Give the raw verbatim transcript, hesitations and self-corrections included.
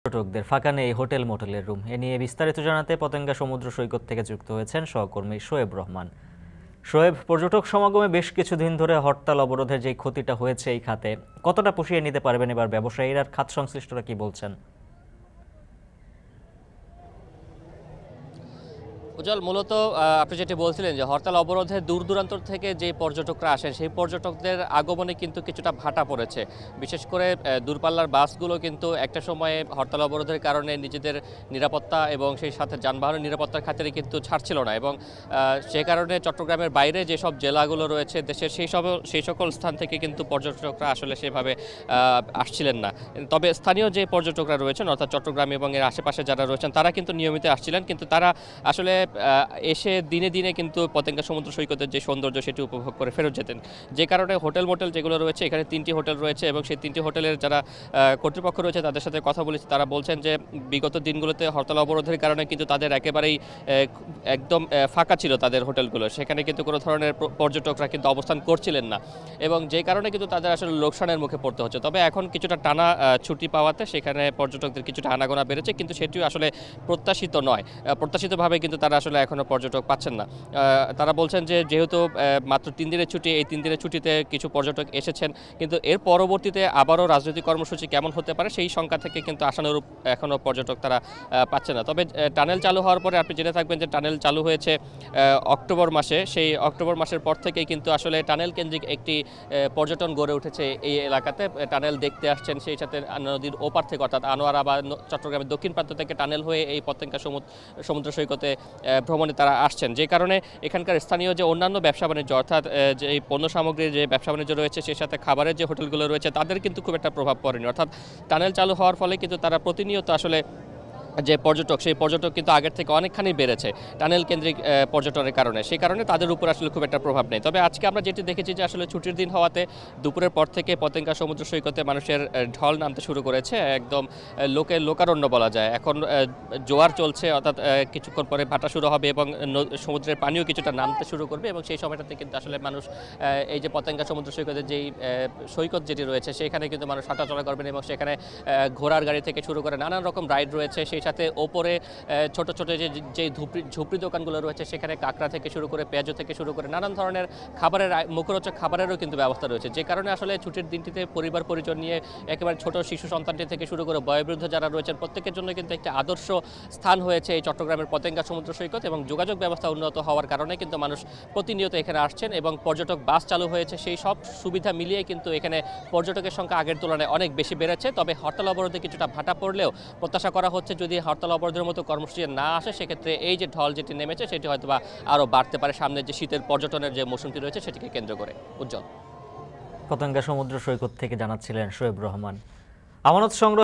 পর্যটকদের ফাঁকা নেই হোটেল মোটেলের রুম। এ নিয়ে বিস্তারিত জানাতে পতেঙ্গা সমুদ্র সৈকত থেকে যুক্ত হয়েছেন সহকর্মী শোয়েব রহমান। শোয়েব, পর্যটক সমাগমে বেশ কিছুদিন ধরে হরতাল অবরোধের যে ক্ষতিটা হয়েছে এই খাতে, কতটা পুষিয়ে নিতে পারবেন এবার ব্যবসায়ীরা, খাত সংশ্লিষ্টরা কি বলছেন? উজ্জ্বল, মূলত আপনি যেটি বলছিলেন যে হরতাল অবরোধে দূর দূরান্ত থেকে যে পর্যটকরা আসেন সেই পর্যটকদের আগমনে কিন্তু কিছুটা ভাটা পড়েছে। বিশেষ করে দূরপাল্লার বাসগুলো কিন্তু একটা সময়ে হরতাল অবরোধের কারণে নিজেদের নিরাপত্তা এবং সেই সাথে যানবাহনের নিরাপত্তার খাতিরে কিন্তু ছাড়ছিল না, এবং সে কারণে চট্টগ্রামের বাইরে যেসব জেলাগুলো রয়েছে দেশের সেই সব সেই সকল স্থান থেকে কিন্তু পর্যটকরা আসলে সেভাবে আসছিলেন না। তবে স্থানীয় যে পর্যটকরা রয়েছেন অর্থাৎ চট্টগ্রাম এবং এর আশেপাশে যারা রয়েছেন তারা কিন্তু নিয়মিত আসছিলেন, কিন্তু তারা আসলে এসে দিনে দিনে কিন্তু পতেঙ্গা সমুদ্র সৈকতের যে সৌন্দর্য সেটি উপভোগ করে ফেরত যেতেন। যে কারণে হোটেল মোটেল যেগুলো রয়েছে, এখানে তিনটি হোটেল রয়েছে এবং সেই তিনটি হোটেলের যারা কর্তৃপক্ষ রয়েছে তাদের সাথে কথা বলেছি, তারা বলছেন যে বিগত দিনগুলোতে হরতাল অবরোধের কারণে কিন্তু তাদের একেবারেই একদম ফাঁকা ছিল তাদের হোটেলগুলো, সেখানে কিন্তু কোনো ধরনের পর্যটকরা কিন্তু অবস্থান করছিলেন না, এবং যে কারণে কিন্তু তাদের আসলে লোকসানের মুখে পড়তে হচ্ছে। তবে এখন কিছুটা টানা ছুটি পাওয়াতে সেখানে পর্যটকদের কিছুটা আনাগোনা বেড়েছে, কিন্তু সেটিও আসলে প্রত্যাশিত নয়। প্রত্যাশিতভাবে কিন্তু তারা আসলে এখনও পর্যটক পাচ্ছেন না। তারা বলছেন যে যেহেতু মাত্র তিন দিনের ছুটি, এই তিন দিনের ছুটিতে কিছু পর্যটক এসেছেন, কিন্তু এর পরবর্তীতে আবারও রাজনৈতিক কর্মসূচি কেমন হতে পারে সেই সংখ্যা থেকে কিন্তু আশানুরূপ এখনও পর্যটক তারা পাচ্ছে না। তবে টানেল চালু হওয়ার পরে আপনি জেনে থাকবেন যে টানেল চালু হয়েছে অক্টোবর মাসে, সেই অক্টোবর মাসের পর থেকেই কিন্তু আসলে টানেল কেন্দ্রিক একটি পর্যটন গড়ে উঠেছে এই এলাকাতে। টানেল দেখতে আসছেন, সেই সাথে নদীর ওপার থেকে অর্থাৎ আনোয়ারা বা চট্টগ্রামের দক্ষিণ প্রান্ত থেকে টানেল হয়ে এই পতেঙ্গা সমুদ্র সৈকতে ভ্রমণে তারা আসছেন। যে কারণে এখানকার স্থানীয় যে অন্যান্য ব্যবসা বাণিজ্য অর্থাৎ যে এই পণ্য সামগ্রীর যে ব্যবসা বাণিজ্য রয়েছে সেই সাথে খাবারের যে হোটেলগুলো রয়েছে তাদের কিন্তু খুব একটা প্রভাব পড়েনি। অর্থাৎ টানেল চালু হওয়ার ফলে কিন্তু তারা প্রতিনিয়ত আসলে যে পর্যটক সেই পর্যটক কিন্তু আগের থেকে অনেকখানি বেড়েছে টানেল কেন্দ্রিক পর্যটনের কারণে, সেই কারণে তাদের উপর আসলে খুব একটা প্রভাব নেই। তবে আজকে আমরা যেটি দেখেছি যে আসলে ছুটির দিন হওয়াতে দুপুরের পর থেকে পতেঙ্গা সমুদ্র সৈকতে মানুষের ঢল নামতে শুরু করেছে, একদম লোকে লোকারণ্য বলা যায়। এখন জোয়ার চলছে, অর্থাৎ কিছুক্ষণ পরে ভাটা শুরু হবে এবং সমুদ্রের পানিও কিছুটা নামতে শুরু করবে, এবং সেই সময়টাতে কিন্তু আসলে মানুষ এই যে পতেঙ্গা সমুদ্র সৈকতের যেই সৈকত যেটি রয়েছে সেখানে কিন্তু মানুষ হাঁটাচলা করবেন, এবং সেখানে ঘোড়ার গাড়ি থেকে শুরু করে নানান রকম রাইড রয়েছে। সেই সাথে ওপরে ছোট ছোট যে যে ঝুপড়ি ঝুপড়ি দোকানগুলো রয়েছে সেখানে কাঁকড়া থেকে শুরু করে পেঁয়াজু থেকে শুরু করে নানান ধরনের খাবারের মুখরোচক খাবারেরও কিন্তু ব্যবস্থা রয়েছে। যে কারণে আসলে ছুটির দিনটিতে পরিবার পরিজন নিয়ে একেবারে ছোট শিশু সন্তানটি থেকে শুরু করে বয়োবৃদ্ধ যারা রয়েছেন প্রত্যেকের জন্য কিন্তু একটি আদর্শ স্থান হয়েছে এই চট্টগ্রামের পতেঙ্গা সমুদ্র সৈকত, এবং যোগাযোগ ব্যবস্থা উন্নত হওয়ার কারণে কিন্তু মানুষ প্রতিনিয়ত এখানে আসছেন, এবং পর্যটক বাস চালু হয়েছে। সেই সব সুবিধা মিলিয়ে কিন্তু এখানে পর্যটকের সংখ্যা আগের তুলনায় অনেক বেশি বেড়েছে। তবে হরতাল অবরোধে কিছুটা ভাটা পড়লেও প্রত্যাশা করা হচ্ছে যদি হরতাল অবরোধের মতো কর্মসূচি না আসে সেক্ষেত্রে এই যে ঢল যেটি নেমেছে সেটি হয়তো বা আরও বাড়তে পারে সামনের যে শীতের পর্যটনের যে মৌসুমটি রয়েছে সেটিকে কেন্দ্র করে। উজ্জ্বল, পতেঙ্গা সমুদ্র সৈকত থেকে জানাচ্ছিলেন শোয়েব রহমান। আমানত সংগ্রহ